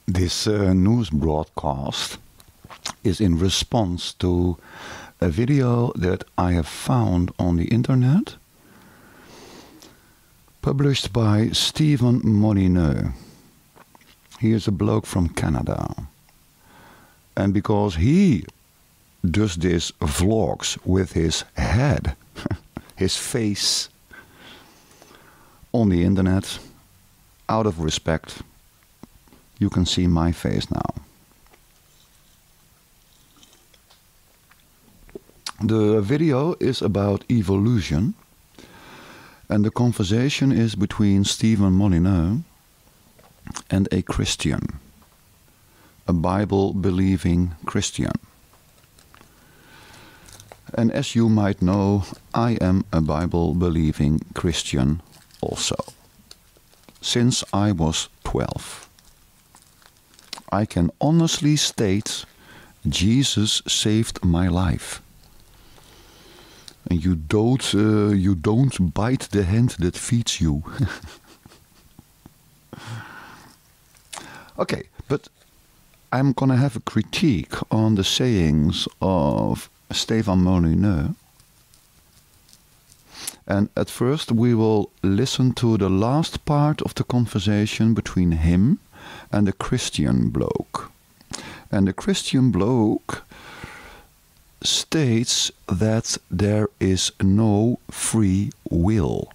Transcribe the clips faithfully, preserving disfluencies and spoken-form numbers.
This uh, news broadcast is in response to a video that I have found on the internet, published by Stephen Molyneux. He is a bloke from Canada. And because he does these vlogs with his head, his face, on the internet, out of respect, you can see my face now. The video is about evolution, and the conversation is between Stephen Molyneux and a Christian, a Bible-believing Christian. And as you might know, I am a Bible-believing Christian also, since I was twelve. I can honestly state Jesus saved my life. And you don't, uh, you don't bite the hand that feeds you. Okay, but I'm gonna have a critique on the sayings of Stephen Molyneux. And at first we will listen to the last part of the conversation between him and the Christian bloke. And the Christian bloke states that there is no free will.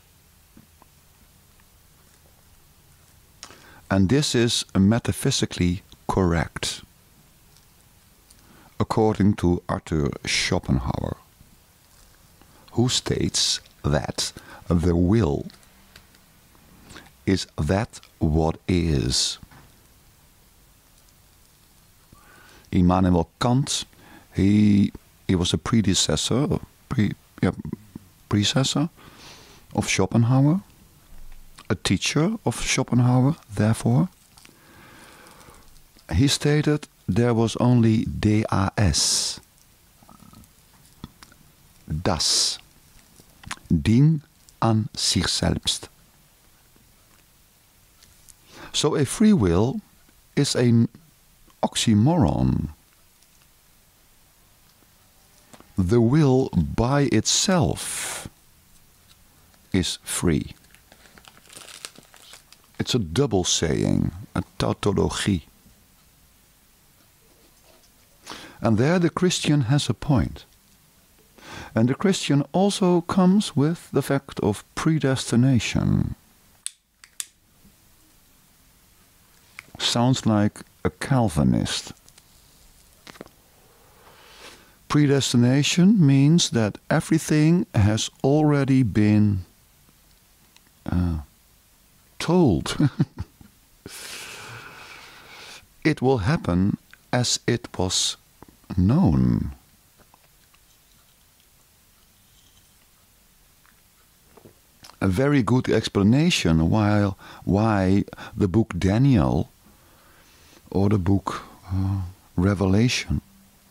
And this is metaphysically correct, according to Arthur Schopenhauer, who states that the will is that what is. Immanuel Kant, he he was a predecessor, pre, yeah, predecessor of Schopenhauer, a teacher of Schopenhauer, therefore. He stated there was only das, das, Ding an sich selbst. So a free will is an oxymoron. The will by itself is free. It's a double saying, a tautology. And there the Christian has a point. And the Christian also comes with the fact of predestination. Sounds like a Calvinist. Predestination means that everything has already been uh, told. It will happen as it was known. A very good explanation why, why the book Daniel or the book uh, Revelation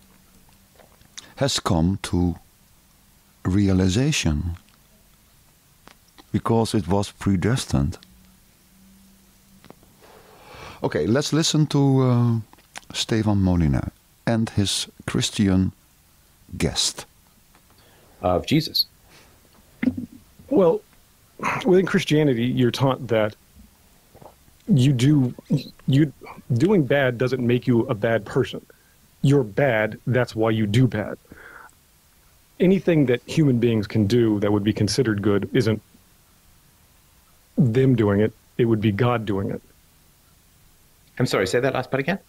has come to realization, because it was predestined. Okay, let's listen to uh, Stephen Molyneux and his Christian guest. Of Jesus. Well, within Christianity, you're taught that you do, you doing bad doesn't make you a bad person. You're bad, that's why you do bad. Anything that human beings can do that would be considered good isn't them doing it, it would be God doing it. I'm sorry, say that last part again?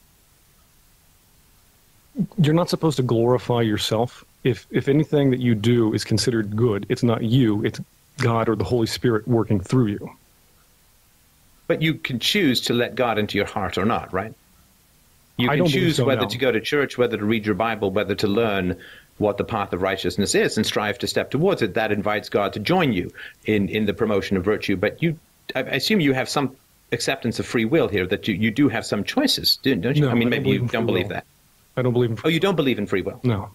You're not supposed to glorify yourself. If if anything that you do is considered good, it's not you, it's God or the Holy Spirit working through you. But you can choose to let God into your heart or not, right? You I can don't choose so, whether no. to go to church, whether to read your Bible, whether to learn what the path of righteousness is and strive to step towards it. That invites God to join you in, in the promotion of virtue. But you, I assume you have some acceptance of free will here, that you, you do have some choices, don't you? No, I mean, I don't maybe you believe in don't free believe will. that. I don't believe in Oh, you don't believe in free will? No.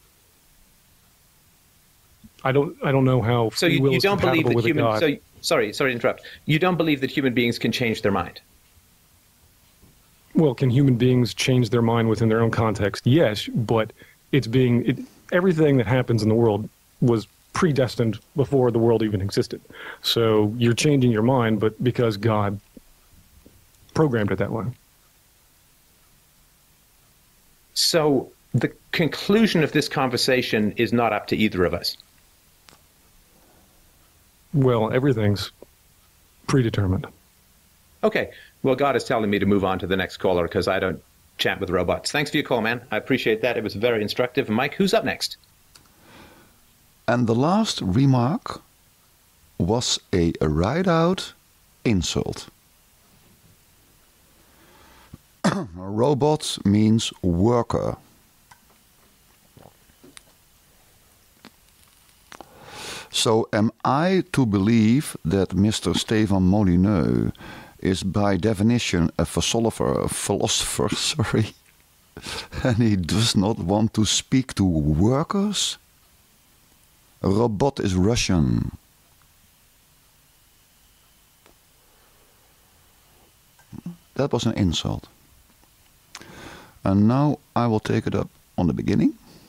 I don't I don't know how So free you, will you is don't believe compatible that with a human... God. So, sorry, sorry to interrupt. You don't believe that human beings can change their mind? Well, can human beings change their mind within their own context? Yes, but it's being it, everything that happens in the world was predestined before the world even existed. So you're changing your mind, but because God programmed it that way. So the conclusion of this conversation is not up to either of us. Well, everything's predetermined. Okay. Well, God is telling me to move on to the next caller because I don't chat with robots. Thanks for your call, man. I appreciate that. It was very instructive. Mike, who's up next? And the last remark was a right-out insult. Robot means worker. So am I to believe that Mister Stefan Molyneux is by definition a philosopher, a philosopher, sorry, and he does not want to speak to workers? A robot is Russian. That was an insult. And now I will take it up on the beginning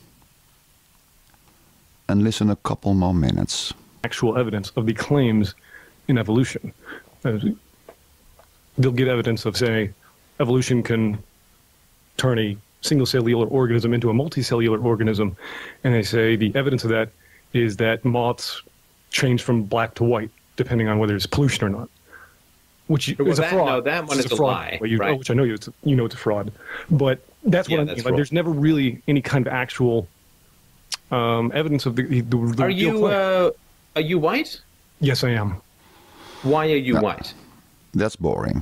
and listen a couple more minutes. Actual evidence of the claims in evolution. Uh, they'll get evidence of, say, evolution can turn a single-cellular organism into a multicellular organism, and they say the evidence of that is that moths change from black to white, depending on whether there's pollution or not. Which well, is a that, fraud. No, that one is is a a fraud. lie. You, right. oh, which I know you, it's, you know it's a fraud. But that's yeah, what I that's mean. Like, there's never really any kind of actual um, evidence of the, the, the Are you uh, are you white? Yes, I am. Why are you No, white? That's boring.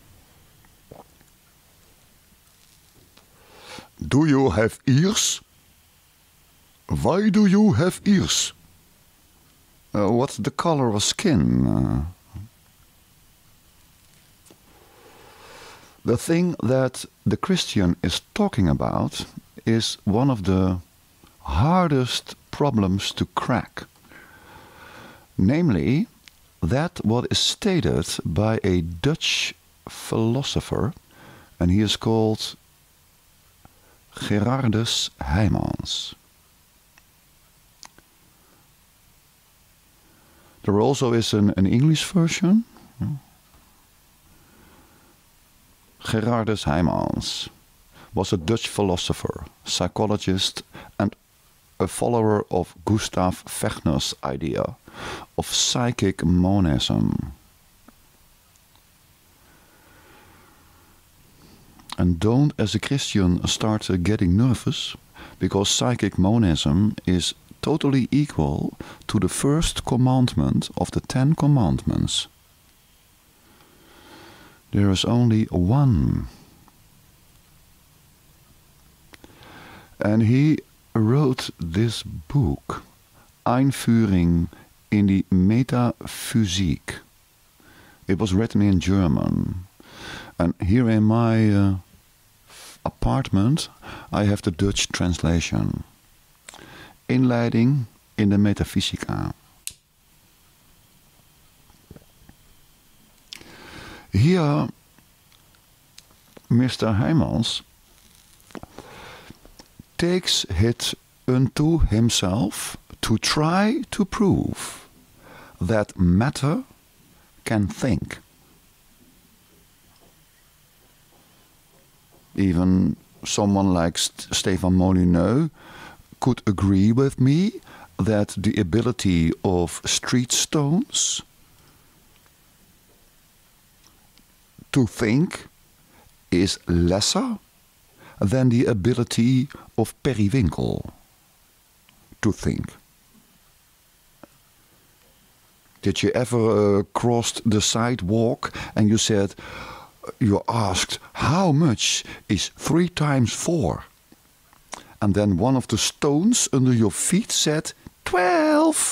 Do you have ears? Why do you have ears? Uh, what's the color of skin? Uh, the thing that the Christian is talking about is one of the hardest problems to crack. Namely, that what is stated by a Dutch philosopher, and he is called Gerardus Heymans. There also is an, an English version. Gerardus Heymans was a Dutch philosopher, psychologist, and a follower of Gustav Fechner's idea of psychic monism. And don't, as a Christian, start uh, getting nervous, because psychic monism is totally equal to the first commandment of the Ten Commandments. There is only one. And he wrote this book, Einführung in die Metaphysik. It was written in German. And here in my uh, apartment, I have the Dutch translation. Inleiding in de metafysica. Here, Mister Heymans takes it unto himself to try to prove that matter can think. Even someone like St- Stefan Molyneux could agree with me that the ability of street stones to think is lesser than the ability of periwinkle to think. Did you ever uh, cross the sidewalk and you said, you asked, how much is three times four? And then one of the stones under your feet said, twelve.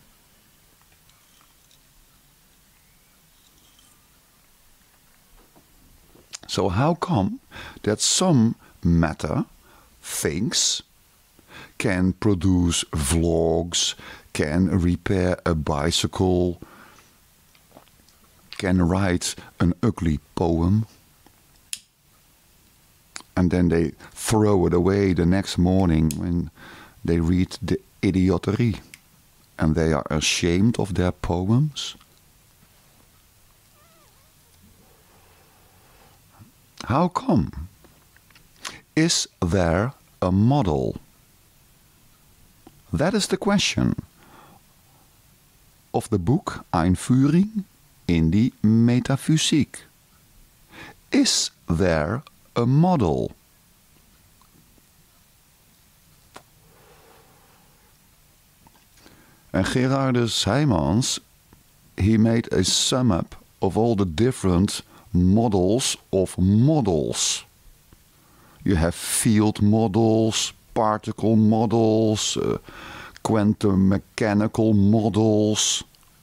So how come that some matter, things, can produce vlogs, can repair a bicycle, can write an ugly poem, And then they throw it away the next morning when they read the idioterie. And they are ashamed of their poems. How come? Is there a model? That is the question of the book Einführung in die Metaphysiek. Is there a model? And Gerardus Heymans, he made a sum up of all the different models of models. You have field models, particle models, uh, quantum mechanical models,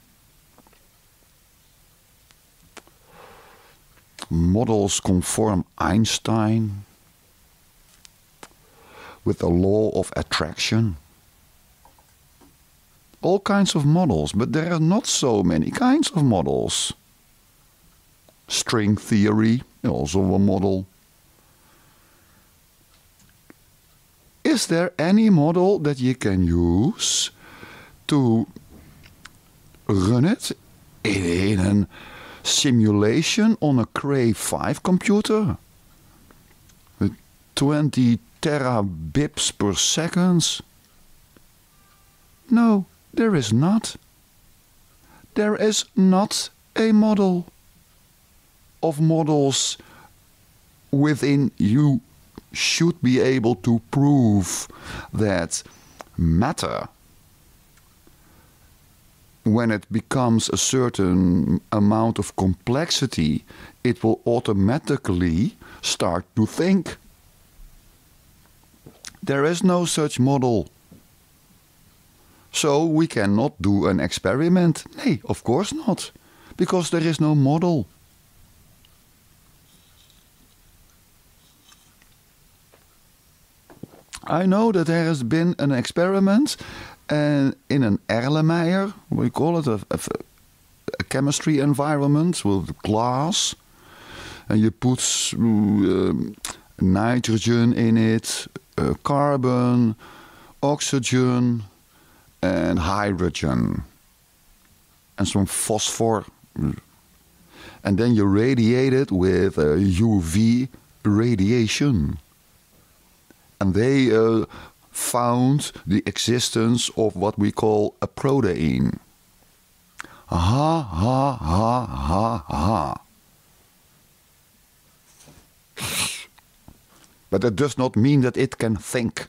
models conform Einstein with the law of attraction. All kinds of models, but there are not so many kinds of models. String theory, also a model. Is there any model that you can use to run it in a simulation on a Cray five computer with twenty terabits per second? No, there is not. There is not a model of models within you should be able to prove that matter, when it becomes a certain amount of complexity, it will automatically start to think. There is no such model. So we cannot do an experiment. Nee, of course not. Because there is no model. I know that there has been an experiment uh, in an Erlenmeyer, we call it a, a, a chemistry environment with glass, and you put uh, nitrogen in it, uh, carbon, oxygen, and hydrogen, and some phosphor, and then you radiate it with uh, U V radiation. And they uh, found the existence of what we call a protein. Ha, ha, ha, ha, ha. But that does not mean that it can think.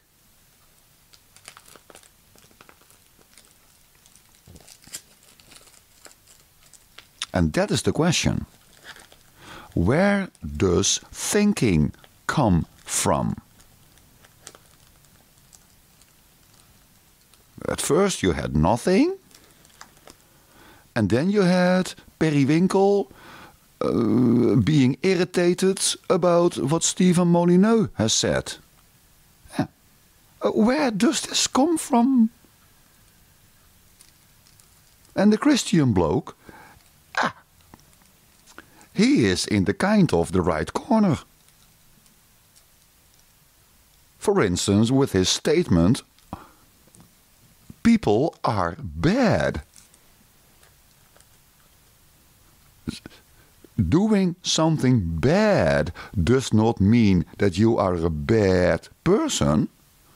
And that is the question. Where does thinking come from? At first you had nothing, and then you had Periwinkle uh, being irritated about what Stephen Molyneux has said. Yeah. Uh, where does this come from? And the Christian bloke, ah, he is in the kind of the right corner. For instance, with his statement, people are bad. Doing something bad does not mean that you are a bad person.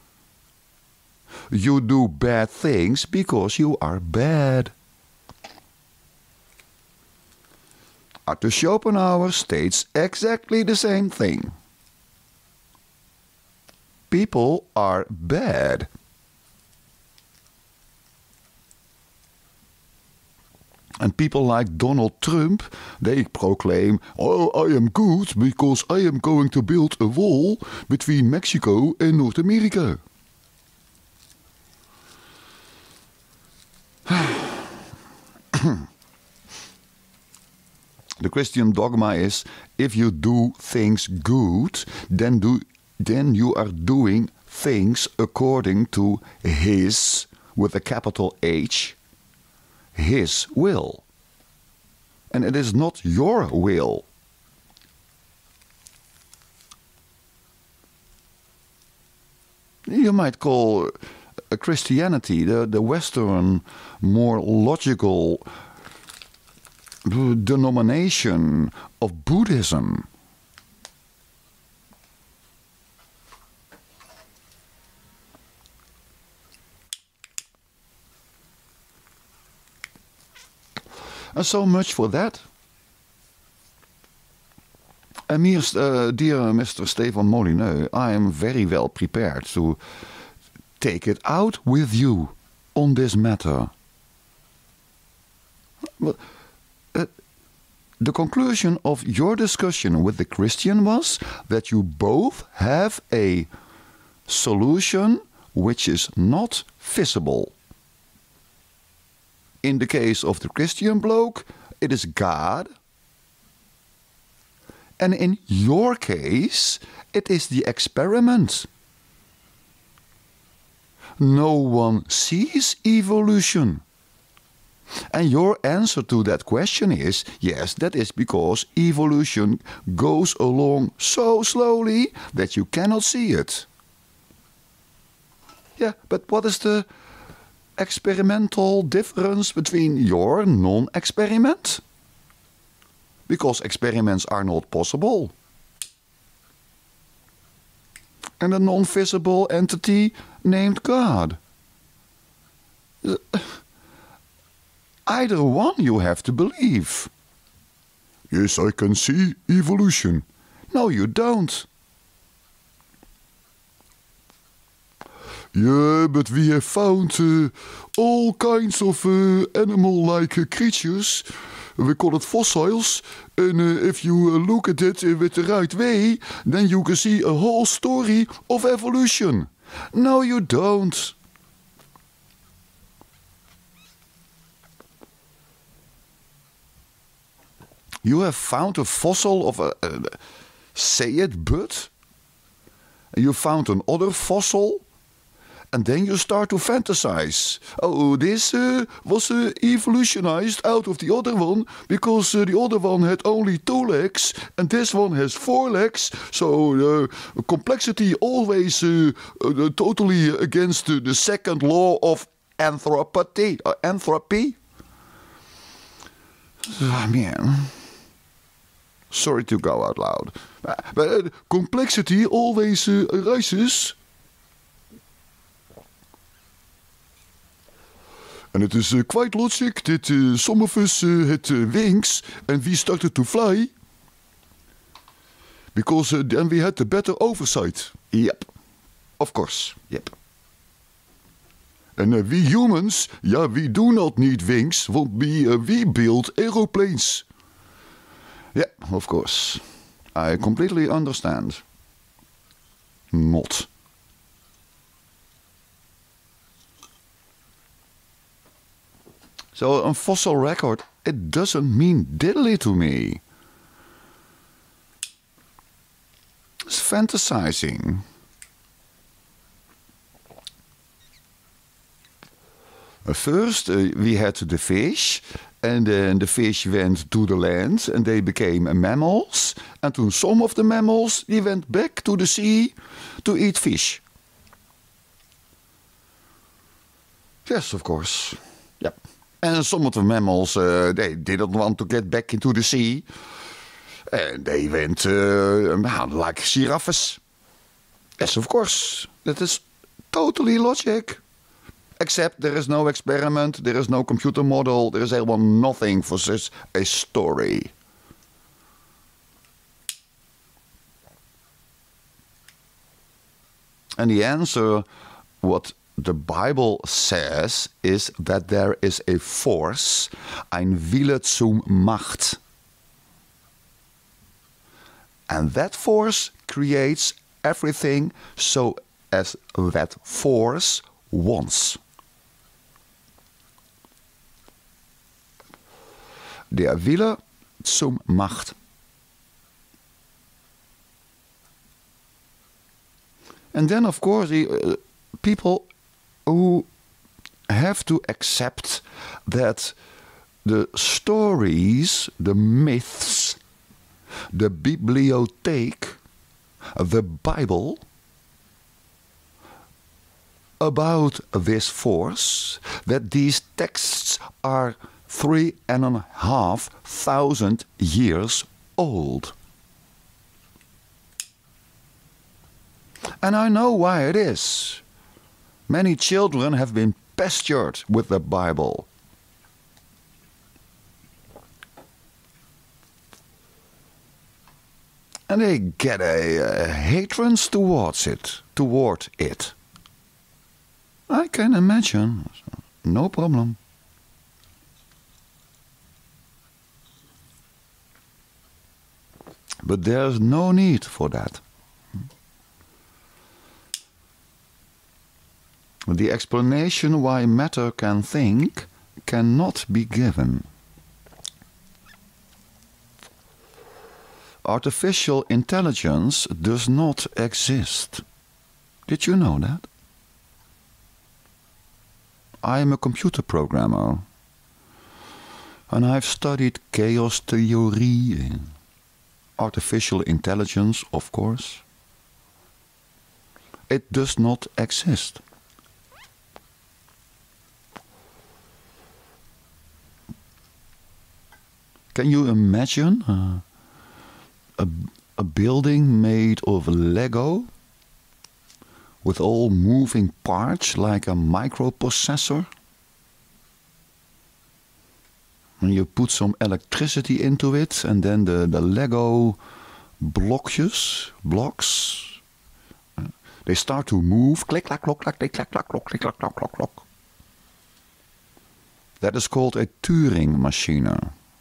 You do bad things because you are bad. Arthur Schopenhauer states exactly the same thing. People are bad. And people like Donald Trump, they proclaim, oh, I am good because I am going to build a wall between Mexico and North America. The Christian dogma is, if you do things good, then, do, then you are doing things according to His, with a capital H, His will. And it is not your will. You might call uh, Christianity the, the Western, more logical denomination of Buddhism. And so much for that. And here, uh, dear Mister Stefan Molyneux, I am very well prepared to take it out with you on this matter. But, uh, the conclusion of your discussion with the Christian was that you both have a solution which is not visible. In the case of the Christian bloke, it is God. And in your case, it is the experiment. No one sees evolution. And your answer to that question is, yes, that is because evolution goes along so slowly that you cannot see it. Yeah, but what is the experimental difference between your non-experiment? Because experiments are not possible. And a non-visible entity named God. Either one you have to believe. Yes, I can see evolution. No, you don't. Yeah, but we have found uh, all kinds of uh, animal-like uh, creatures. We call it fossils. And uh, if you uh, look at it uh, with the right way, then you can see a whole story of evolution. No, you don't. You have found a fossil of a, a say it, but you found another fossil. And then you start to fantasize. Oh, this uh, was uh, evolutionized out of the other one because uh, the other one had only two legs and this one has four legs. So uh, complexity always uh, uh, totally against uh, the second law of anthropy. Uh, anthropy? Oh, man. Sorry to go out loud. But uh, complexity always uh, arises. And it is uh, quite logic that uh, some of us uh, had uh, wings and we started to fly. Because uh, then we had a better oversight. Yep. Of course. Yep. And uh, we humans, yeah, we do not need wings, want we, uh, we build aeroplanes. Yeah, of course. I completely understand. Not. So a fossil record, it doesn't mean diddly to me. It's fantasizing. First, uh, we had the fish, and then the fish went to the land, and they became mammals. And then some of the mammals, they went back to the sea to eat fish. Yes, of course. Yep. And some of the mammals, uh, they didn't want to get back into the sea. And they went uh, like giraffes. Yes, of course. That is totally logic. Except there is no experiment, there is no computer model, there is helemaal nothing for such a story. And the answer, what the Bible says, is that there is a force, ein Wille zum Macht. And that force creates everything so as that force wants. Der Wille zum Macht. And then, of course, uh, people who have to accept that the stories, the myths, the bibliotheek, the Bible, about this force that these texts are three and a half thousand years old. And I know why it is. Many children have been pestered with the Bible. And they get a, a hatred towards it, toward it. I can imagine. No problem. But there's no need for that. The explanation why matter can think cannot be given. Artificial intelligence does not exist. Did you know that? I am a computer programmer, and I've studied chaos theory, artificial intelligence, of course. It does not exist. Can you imagine uh, a, a building made of Lego with all moving parts like a microprocessor? And you put some electricity into it, and then the, the Lego blockjes, blocks, uh, they start to move. Click, clack, clock, clack, click, clack, clack, clock, click, clack, clock, clock, clock. That is called a Turing machine.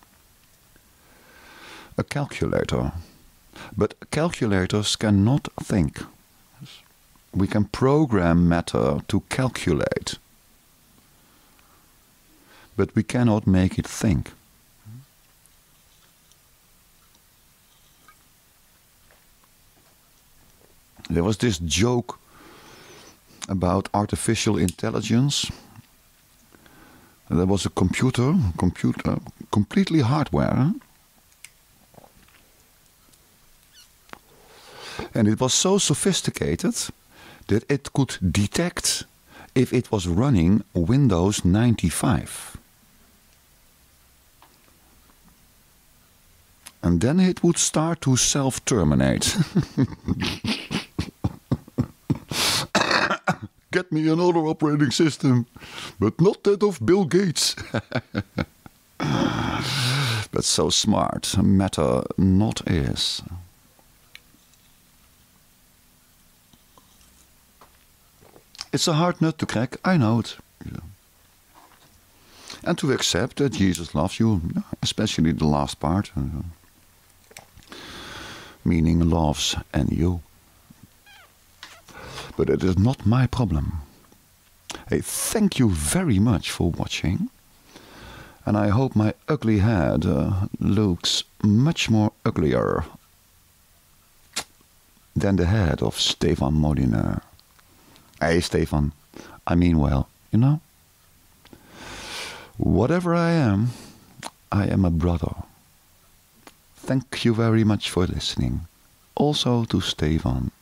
A calculator. But calculators cannot think. We can program matter to calculate, but we cannot make it think. There was this joke about artificial intelligence. There was a computer, computer, completely hardware. And it was so sophisticated that it could detect if it was running Windows ninety-five. And then it would start to self-terminate. Get me another operating system, but not that of Bill Gates. But so smart, matter not is. It's a hard nut to crack, I know it. Yeah. And to accept that Jesus loves you, especially the last part. Uh, meaning loves and you. But it is not my problem. Hey, thank you very much for watching. And I hope my ugly head uh, looks much more uglier than the head of Stefan Molyneux. Hey, Stefan, I mean well, you know? Whatever I am, I am a brother. Thank you very much for listening. Also to Stefan.